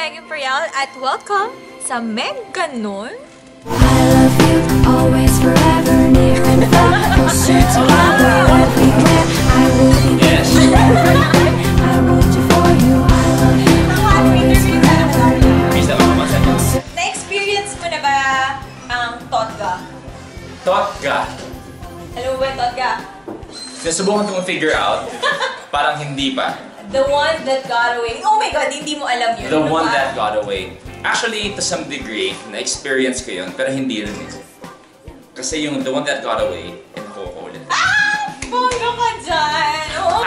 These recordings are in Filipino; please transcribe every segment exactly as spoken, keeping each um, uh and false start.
Meg Imperial at welcome sa Meg Ganon. I love you, always, forever, near and far, closer together, everywhere. I will be there forever. I wrote you for you. I love you, always, forever, near and far. Na-experience mo na ba ang Totga? Totga? Alam mo ba yung Totga? Nasubukan kong figure out, parang hindi pa. The one that got away. Oh my God, hindi mo alam yun. The one that got away. Actually, to some degree, na-experience ko yun, pero hindi rin eh. Kasi yung the one that got away, eh, nakuha ulit. Ah! Bongga ka dyan! Oh.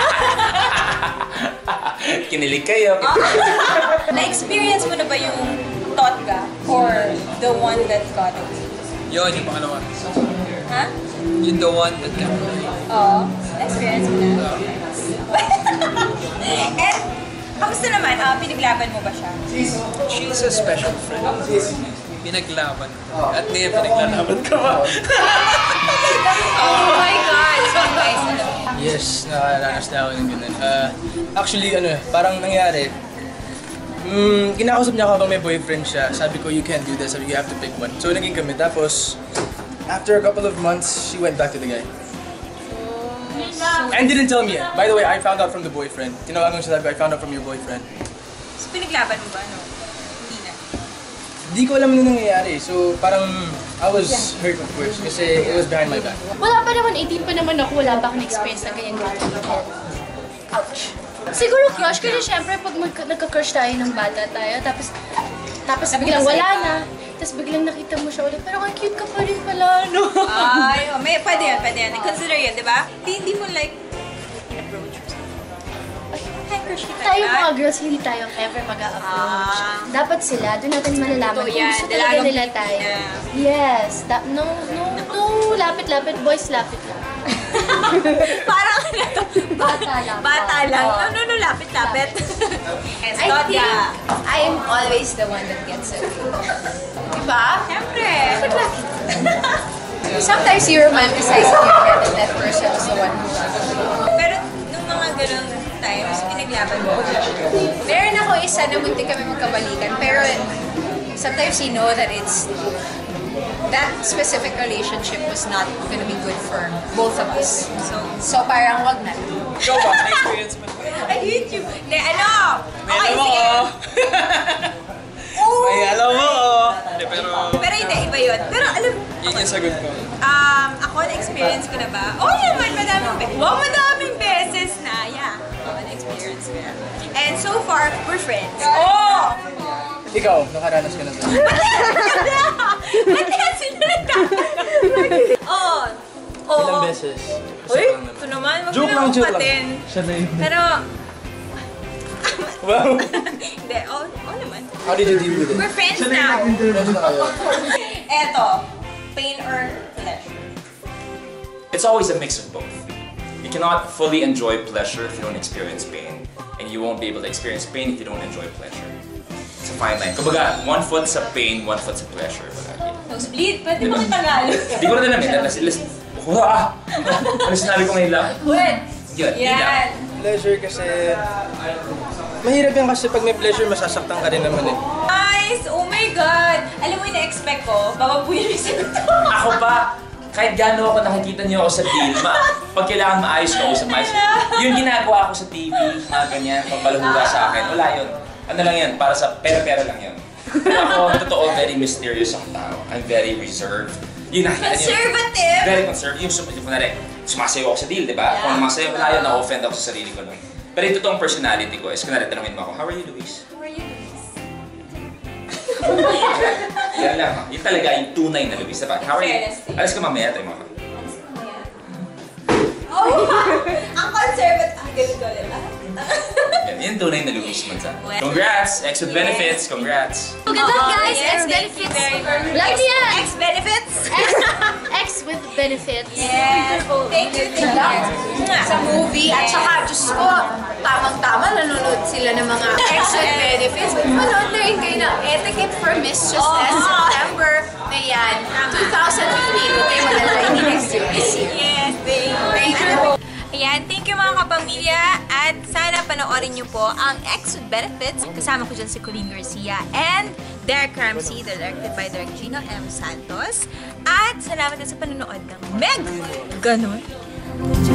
Kinilig kayo. Na-experience mo na ba yung Totga or the one that got away? Yun, yung pangalawa. Ha? Yung the one that got away. Oo. Na-experience mo na? And, kamusta naman? Uh, pinaglaban mo ba siya? She's a special friend. Pinaglaban ko. At ngayon, pinaglalaban ko ba? Oh my God! So guys, ano? Yes, nakaranas na ako ng ganun. Uh, actually, ano, parang nangyari, mm, kinakausap niya ako habang may boyfriend siya. Sabi ko, you can't do this. Sabi ko, you have to pick one. So, naging kami. Tapos, after a couple of months, she went back to the guy. And didn't tell me yet. By the way, I found out from the boyfriend. Tinawagan siya, sabi ko, I found out from your boyfriend. So, pinaglaban mo ba? No? Hindi na. Hindi ko alam ano nangyayari. So, parang I was hurt of course kasi it was behind my back. Wala pa naman, eighteen pa naman ako, wala pa akong experience na ganyan ko. Ouch. Siguro crush kasi syempre pag nagka-crush tayo ng bata tayo, tapos tapos biglang wala na, tapos biglang nakita mo siya ulit, pero ang cute ka pa rin pala, no? Ay, oh, may, pwede yan, pwede yan. Consider yun, di ba? Hindi, hindi mo like, in-approach or something. Ay, crush kita. Tayo mga girls, hindi tayo ever mag-a-approach. Ah. Dapat sila, doon natin malalaman Totoo kung yan, gusto talaga dalagang nila tayo. Pilipina. Yes, that, no, no, no, lapit-lapit, boys, lapit lang. Parang ano to? Bata lang. Bata lang. Oo. No, no, no, lapit-lapit. Yes, I think Totga. I am always the one that gets it. Diba? Siyempre. Sometimes you romanticize in your head and that person is the one who Pero nung mga ganong times, pinaglaban mo. Meron ako isa na muntik kami magkabalikan, pero sometimes you know that it's that specific relationship was not gonna be good for both of us. So, so parang wag na. Ikaw ba? Na-experience mo? I hate you. Ne, ano? May Okay, alam mo sige. ko. Oh! May alam mo ko. Hindi, pero Pero hindi, iba yun. Pero alam, yun yung sagot ko. um, ako na-experience ko na ba? Oo naman, madaming beses. Wow, madaming beses na. Yeah. Oo, na-experience ko na. And so far, we're friends. Oh! Ikaw, nakaranas ka na ba? Ba't yan sila nagkakaroon? Oo. Oo. Ilang beses? Uy, Isa lang ito naman. naman. Wag Joke mo lang, na joke lang. upatin. Siya na yun. Pero, Wow! hindi, oo oh, naman. How did you deal with it? We're friends now. Friends na kayo. Eto, pain or pleasure? It's always a mix of both. You cannot fully enjoy pleasure if you don't experience pain. And you won't be able to experience pain if you don't enjoy pleasure. It's a fine line. Kumbaga, one foot sa pain, one foot sa pleasure. Nosebleed, pwede mo kita Tagalog. Hindi ko na din namin. Listen. Ah! Ano sinabi ko ngayon lang? Wait. Yun, yun lang. Yan. Pleasure kasi... Mahirap yan kasi pag may pleasure, masasaktan ka rin naman eh. Guys, oh my God! Alam mo yung na-expect ko, bababuyin yung sagot ko. Ako pa, kahit gano'n ako nakikita niyo ako sa deal, ma pag kailangan maayos ka ako sa maayos. Yung ginagawa ko sa T V, mga ganyan, pampalahuga sa akin, wala yun. Ano lang yan, para sa pera-pera lang yun. Pero ako, totoo, very mysterious ang tao. I'm very reserved. Yun nakikita niyo. Conservative! Very conservative. Yung sum- kunwari, sumasayaw ako sa deal, di ba? Yeah. Kung masayaw, wala yun, na-offend ako sa sarili ko nun. Pero yung totoong personality ko is, kunwari, tanungin mo ako, how are you, Luis? How are you, Luis? Yan lang. Yun talaga yung tunay na Luis. Diba? How are you? Fairness. Alas ka mamaya, tayo mga. Oh! Ang conservative. Ang galit ko ulit. Yan, yung tunay na Luis Manzan. Well, Congrats! Ex with benefits, congrats! Good luck, Oo, guys! yes, Ex thank you benefits! very much. Love yan! Ex benefits? Ex, ex with benefits. Yes. Thank you, thank you. sa movie at saka, Diyos ko, tamang-tama nanonood sila ng mga ex with benefits. Manood na rin kayo ng Etiquette for Mistresses, September na yan, twenty fifteen. Okay, maganda, hindi next year, this year. Yes, thank you. Thank you. Ayan, thank you mga kapamilya at sana panoorin niyo po ang Ex with Benefits. Kasama ko dyan si Colleen Garcia and Derek Ramsey, directed by Direk Gino M. Santos. At salamat din sa panonood ng Meg! Ganon.